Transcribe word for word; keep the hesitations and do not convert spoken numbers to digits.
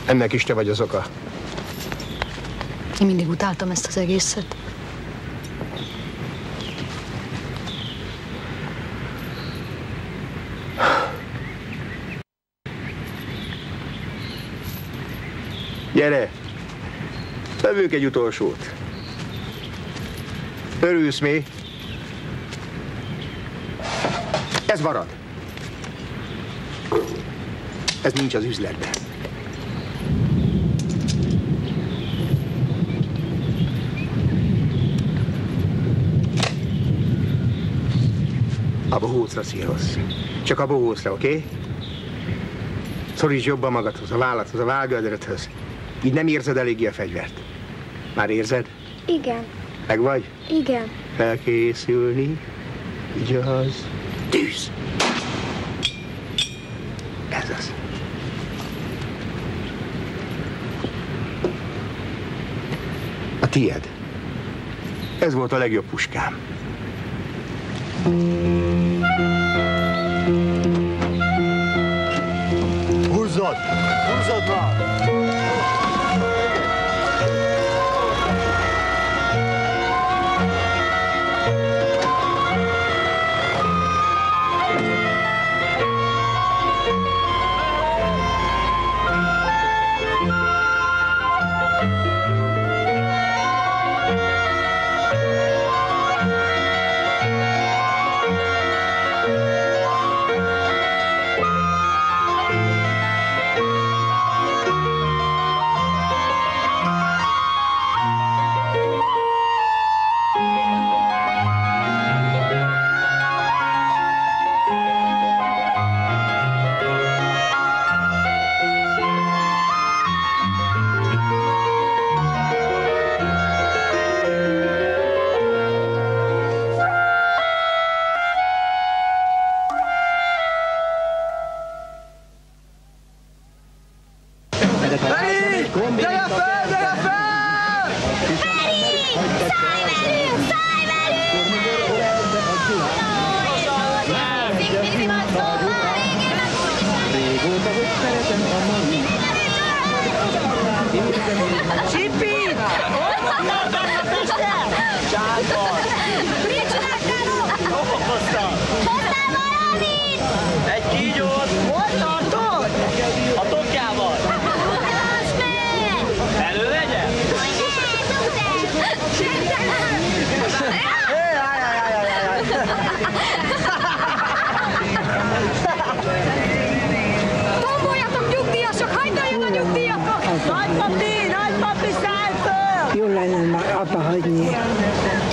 Ennek is te vagy az oka. Én mindig utáltam ezt az egészet. Gyere! Lövünk egy utolsót. Örülsz mi? Ez marad. Ez nincs az üzletben. A bohócra szírosz. Csak a bohócra, oké? Okay? Szoríts jobban magadhoz, a válladhoz, a válgöldröthöz. Így nem érzed eléggé a fegyvert. Már érzed? Igen. Meg vagy? Igen. Felkészülni. Igaz. Tűz! Ez az. A tied. Ez volt a legjobb puskám. Húzzad! Húzzad már! Tomboljatok, nyugdíjasok! Hagyd a nyugdíjasok! Nagypapi! Nagypapi, szállj föl! Jó lenne már abba hagyni.